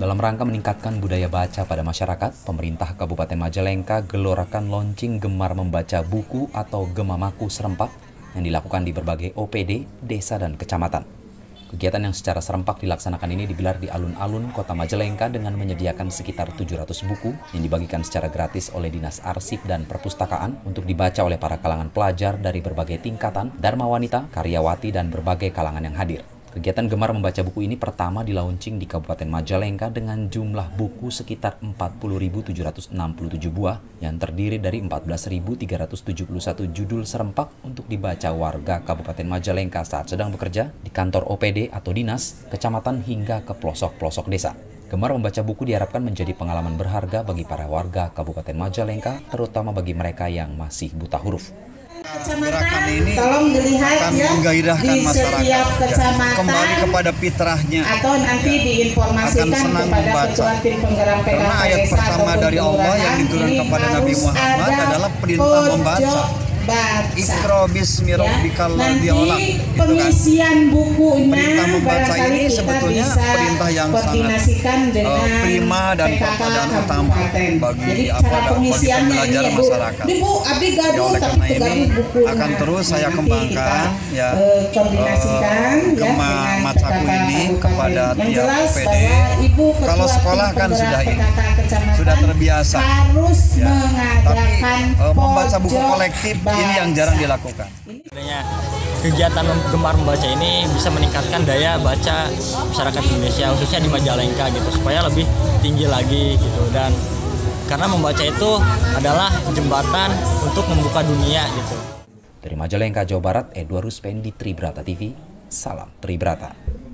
Dalam rangka meningkatkan budaya baca pada masyarakat, pemerintah Kabupaten Majalengka gelorakan launching Gemar Membaca Buku atau Gemamaku serempak yang dilakukan di berbagai OPD, desa, dan kecamatan. Kegiatan yang secara serempak dilaksanakan ini digelar di alun-alun Kota Majalengka dengan menyediakan sekitar 700 buku yang dibagikan secara gratis oleh Dinas Arsip dan Perpustakaan untuk dibaca oleh para kalangan pelajar dari berbagai tingkatan, dharma wanita, karyawati, dan berbagai kalangan yang hadir. Kegiatan Gemar Membaca Buku ini pertama di-launching di Kabupaten Majalengka dengan jumlah buku sekitar 40.767 buah yang terdiri dari 14.371 judul serempak untuk dibaca warga Kabupaten Majalengka saat sedang bekerja di kantor OPD atau dinas, kecamatan hingga ke pelosok-pelosok desa. Gemar Membaca Buku diharapkan menjadi pengalaman berharga bagi para warga Kabupaten Majalengka, terutama bagi mereka yang masih buta huruf. Gerakan ini akan menggairahkan masyarakat kembali kepada fitrahnya, atau nanti diinformasikan akan senang membaca. Karena ayat pertama dari Allah yang diturunkan kepada Nabi Muhammad adalah perintah membaca. Iqra bismi rabbikal ladzi khalaq. Pengisian bukunya perintah membaca ini sebetulnya perintah yang sangat prima dan utama bagi pembelajar masyarakat. Ya, oleh karena ini akan terus saya kembangkan Gema Macaku ini kepada tiap OPD. Kalau sekolah kan sudah terbiasa, tapi membaca buku kolektif ini yang jarang dilakukan. Kegiatan Gemar Membaca ini bisa meningkatkan daya baca masyarakat Indonesia, khususnya di Majalengka gitu, supaya lebih tinggi lagi gitu. Dan karena membaca itu adalah jembatan untuk membuka dunia gitu. Dari Majalengka, Jawa Barat, Edward Ruspendi, Tribrata TV. Salam Tribrata.